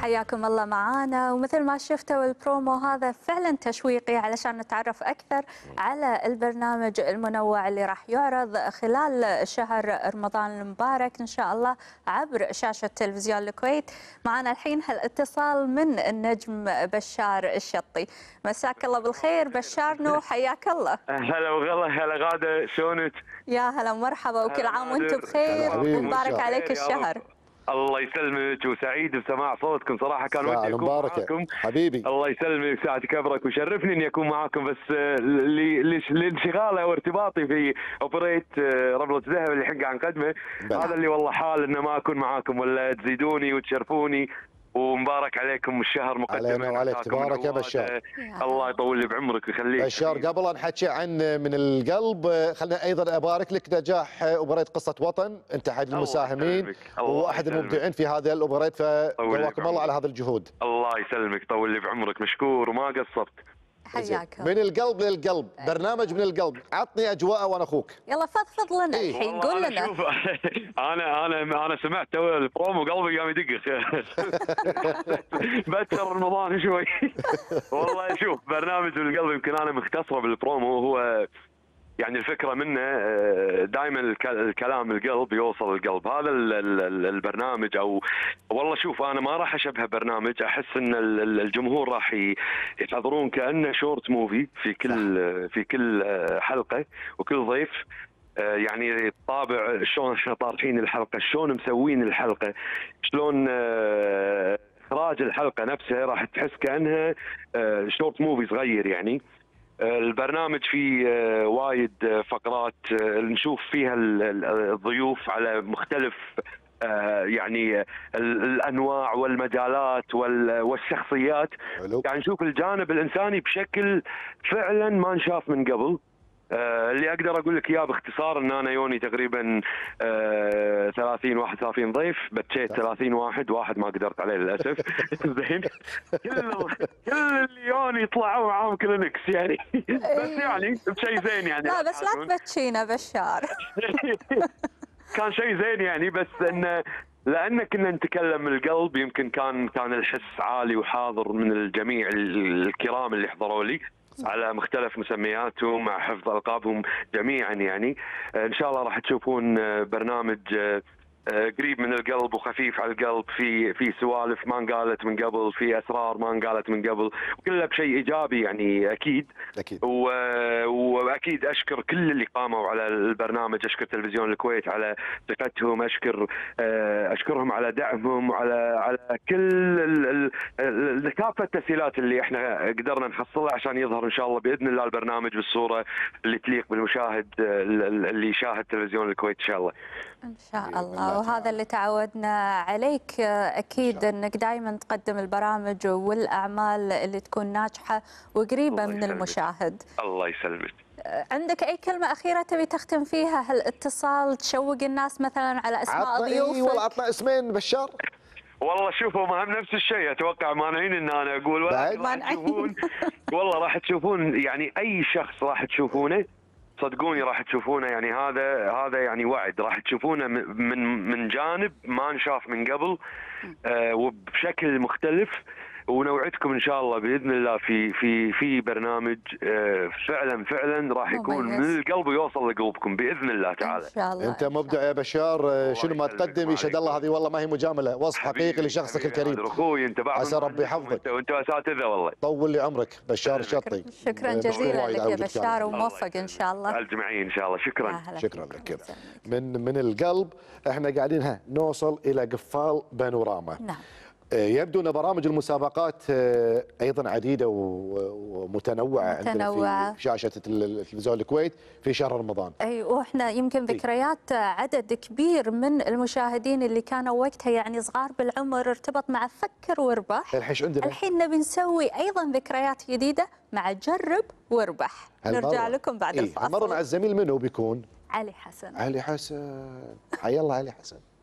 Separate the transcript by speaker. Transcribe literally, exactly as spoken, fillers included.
Speaker 1: حياكم الله معانا. ومثل ما شفتوا البرومو هذا فعلا تشويقي علشان نتعرف أكثر على البرنامج المنوع اللي راح يعرض خلال شهر رمضان المبارك إن شاء الله عبر شاشة تلفزيون الكويت. معنا الحين هالاتصال من النجم بشار الشطي. مساك الله بالخير بشار. نو حياك الله.
Speaker 2: هلا وغلا. هلا غادة، شلونك؟
Speaker 1: يا هلا مرحبا، وكل عام وانتم بخير ومبارك عليك الشهر.
Speaker 2: الله يسلمك وسعيد بسماع صوتكم صراحه. كان ودي اكون معاكم
Speaker 3: حبيبي.
Speaker 2: الله يسلمك، ساعة كبرك وشرفني اني اكون معاكم، بس لانشغالي وارتباطي في اوبريت رملة ذهب اللي حق عن قدمه هذا اللي والله حال انه ما اكون معاكم ولا تزيدوني وتشرفوني. ومبارك عليكم الشهر مقدما.
Speaker 3: علينا وعليك تبارك يا بشار.
Speaker 2: الله يطول لي بعمرك ويخليك
Speaker 3: بشار. قبل ان نحكي عن من القلب خلينا ايضا ابارك لك نجاح اوبريت قصه وطن، انت احد المساهمين واحد المبدعين في هذا الاوبريت، فجزاكم الله على هذا الجهود.
Speaker 2: الله يسلمك، طول لي بعمرك، مشكور وما قصرت.
Speaker 1: حياك.
Speaker 3: من القلب للقلب، برنامج من القلب، عطني اجواء وانا اخوك.
Speaker 1: يلا فضفض لنا
Speaker 3: إيه؟
Speaker 1: الحين، قول لنا.
Speaker 2: شوف انا انا انا سمعت تو البرومو قلبي قام يدق بكر رمضان شوي. والله شوف، برنامج من القلب يمكن انا مختصره بالبرومو، هو يعني الفكره منه دائما الكلام القلب يوصل القلب. هذا البرنامج او والله شوف انا ما راح اشبه برنامج، احس ان الجمهور راح يحضرون كانه شورت موفي في كل في كل حلقه وكل ضيف. يعني الطابع شلون احنا طارحين الحلقه، شلون مسوين الحلقه، شلون اخراج الحلقه نفسها راح تحس كانها شورت موفي صغير. يعني البرنامج فيه وايد فقرات نشوف فيها الضيوف على مختلف يعني الانواع والمجالات والشخصيات، يعني نشوف الجانب الانساني بشكل فعلا ما نشاف من قبل. آه اللي اقدر اقول لك اياه باختصار ان انا يوني تقريبا آه ثلاثين واحد وثلاثين ضيف، بتشيت ثلاثين واحد، واحد ما قدرت عليه للاسف. زين كل كل اللي يوني طلعوا معاهم كلينكس يعني. بس يعني بشيء زين يعني.
Speaker 1: لا بس لا تبتشينا بشار.
Speaker 2: كان شيء زين يعني، بس انه لان كنا نتكلم من القلب يمكن كان كان الحس عالي وحاضر من الجميع الكرام اللي حضروا لي على مختلف مسمياتهم مع حفظ القابهم جميعا. يعني ان شاء الله راح تشوفون برنامج قريب من القلب وخفيف على القلب، في في سوالف ما انقالت من قبل، في اسرار ما انقالت من قبل، وكله بشيء ايجابي يعني اكيد.
Speaker 3: اكيد.
Speaker 2: واكيد اشكر كل اللي قاموا على البرنامج، اشكر تلفزيون الكويت على ثقتهم، اشكر اشكرهم على دعمهم وعلى على كل كافه التسهيلات اللي احنا قدرنا نحصلها عشان يظهر ان شاء الله باذن الله البرنامج بالصوره اللي تليق بالمشاهد اللي يشاهد تلفزيون الكويت ان شاء الله.
Speaker 1: ان شاء الله. وهذا اللي تعودنا عليك اكيد، انك دائما تقدم البرامج والاعمال اللي تكون ناجحه وقريبه من المشاهد.
Speaker 2: الله يسلمك.
Speaker 1: عندك اي كلمه اخيره تبي تختم فيها هالاتصال، تشوق الناس مثلا على اسماء ضيوفك؟
Speaker 3: اي والله عطنا اسمين بشار.
Speaker 2: والله شوفوا هم نفس الشيء، اتوقع مانعين ان انا اقول، ولكن راح تشوفون والله راح تشوفون يعني اي شخص راح تشوفونه صدقوني راح تشوفونه، يعني هذا هذا يعني وعد، راح تشوفونه من من جانب ما نشاف من قبل آه وبشكل مختلف. ونوعدكم ان شاء الله باذن الله في في في برنامج آه فعلا فعلا راح يكون من القلب ويوصل لقلوبكم باذن الله تعالى.
Speaker 1: ان شاء الله.
Speaker 3: انت مبدع يا بشار، شنو ما تقدم يشهد الله، هذه والله ما هي مجامله، وصف حقيقي لشخصك الكريم.
Speaker 2: اخوي انت بعد،
Speaker 3: عسى ربي يحفظك
Speaker 2: وانت اساتذه والله.
Speaker 3: طول لي عمرك بشار الشطي.
Speaker 1: شكرا جزيلا لك يا بشار وموفق ان شاء الله.
Speaker 2: الجميعين ان شاء الله. شكرا
Speaker 3: شكرا لك. من من القلب احنا قاعدين ها نوصل الى قفال بانوراما.
Speaker 1: نعم.
Speaker 3: يبدو ان برامج المسابقات ايضا عديده ومتنوعه عندنا في شاشه تلفزيون الكويت في شهر رمضان.
Speaker 1: اي واحنا يمكن ذكريات عدد كبير من المشاهدين اللي كانوا وقتها يعني صغار بالعمر ارتبط مع فكر واربح.
Speaker 3: الحين عندنا
Speaker 1: الحين نبي نسوي ايضا ذكريات جديده مع جرب واربح. نرجع لكم بعد
Speaker 3: إيه؟
Speaker 1: الفاصل.
Speaker 3: المره مع الزميل منو بيكون؟
Speaker 1: علي حسن.
Speaker 3: علي حسن. حيا الله علي حسن.